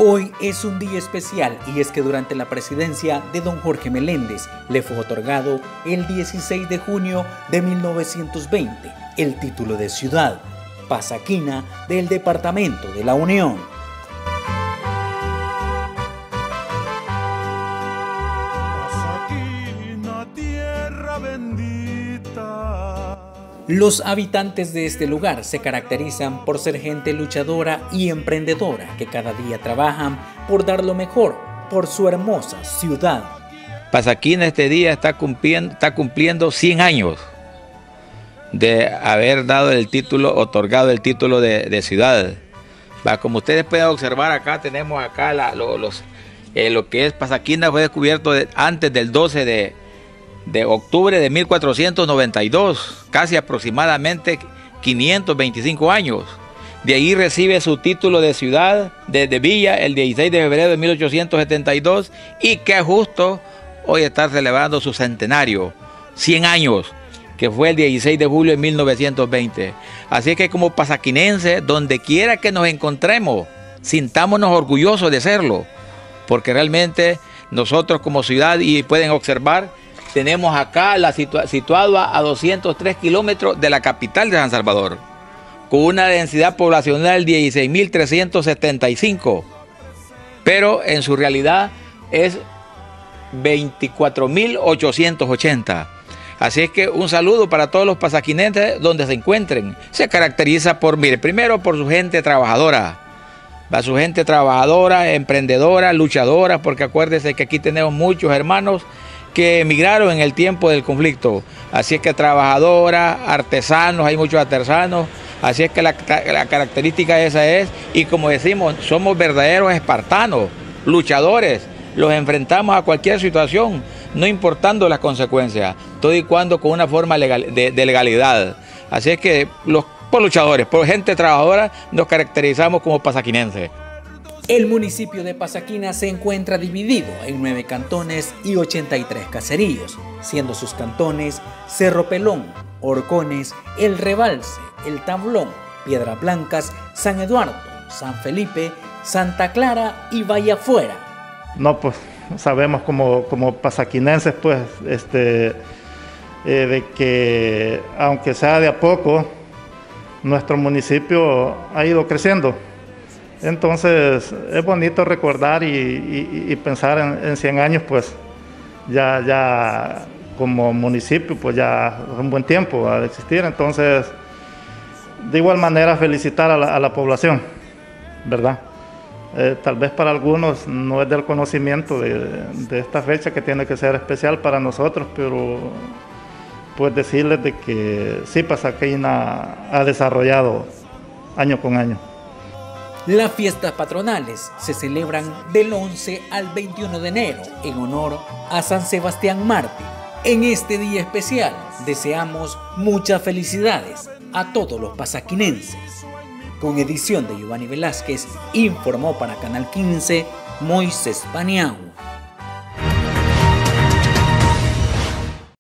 Hoy es un día especial y es que durante la presidencia de don Jorge Meléndez le fue otorgado el 16 de junio de 1920 el título de ciudad, Pasaquina del departamento de La Unión. Pasaquina, tierra bendita. Los habitantes de este lugar se caracterizan por ser gente luchadora y emprendedora que cada día trabajan por dar lo mejor por su hermosa ciudad. Pasaquina este día está cumpliendo 100 años de haber dado el título, otorgado el título de ciudad. Como ustedes pueden observar acá, tenemos acá lo que es Pasaquina. Fue descubierto antes del 12 de octubre de 1492, casi aproximadamente 525 años. De ahí recibe su título de ciudad, de villa, el 16 de febrero de 1872, y que justo hoy está celebrando su centenario, 100 años, que fue el 16 de julio de 1920. Así que como pasaquinenses, donde quiera que nos encontremos, sintámonos orgullosos de serlo, porque realmente nosotros como ciudad, y pueden observar, tenemos acá situado a 203 kilómetros de la capital de San Salvador, con una densidad poblacional de 16.375, pero en su realidad es 24.880. Así es que un saludo para todos los pasaquinenses donde se encuentren. Se caracteriza por, mire, primero por su gente trabajadora, su gente trabajadora, emprendedora, luchadora, porque acuérdense que aquí tenemos muchos hermanos que emigraron en el tiempo del conflicto. Así es que trabajadora, artesanos, hay muchos artesanos. Así es que la característica esa es, y como decimos, somos verdaderos espartanos, luchadores. Los enfrentamos a cualquier situación, no importando las consecuencias, todo y cuando con una forma de legalidad. Así es que por luchadores, por gente trabajadora, nos caracterizamos como pasaquinenses. El municipio de Pasaquina se encuentra dividido en 9 cantones y 83 caseríos, siendo sus cantones Cerro Pelón, Horcones, El Rebalse, El Tablón, Piedras Blancas, San Eduardo, San Felipe, Santa Clara y Valle Afuera. No, pues sabemos como pasaquinenses, pues, de que aunque sea de a poco, nuestro municipio ha ido creciendo. Entonces es bonito recordar y pensar en 100 años, pues ya como municipio, pues ya es un buen tiempo de existir. Entonces, de igual manera, felicitar a la población, ¿verdad? Tal vez para algunos no es del conocimiento de esta fecha que tiene que ser especial para nosotros, pero pues decirles de que sí, Pasaquina ha desarrollado año con año. Las fiestas patronales se celebran del 11 al 21 de enero en honor a San Sebastián Mártir. En este día especial deseamos muchas felicidades a todos los pasaquinenses. Con edición de Giovanni Velázquez, informó para Canal 15 Moisés Paniagua.